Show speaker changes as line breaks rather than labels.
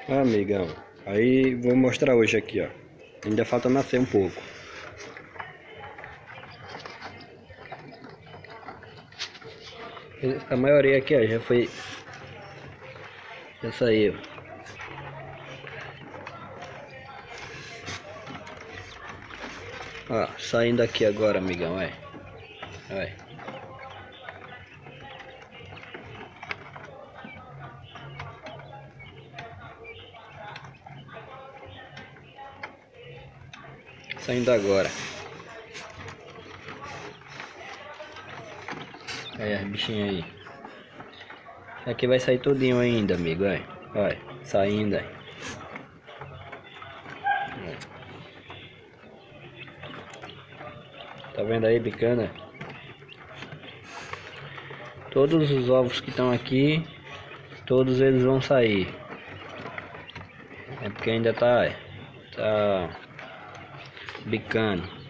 Ah, amigão, aí vou mostrar hoje aqui, ó. Ainda falta nascer um pouco. A maioria aqui, ó, já saiu. Ó, saindo aqui agora, amigão, olha. Olha. Saindo agora. Aí as bichinhas aí. Aqui vai sair tudinho ainda, amigo, olha. Olha, saindo aí. Tá vendo aí, bicana? Todos os ovos que estão aqui, todos eles vão sair. É porque ainda tá bicando.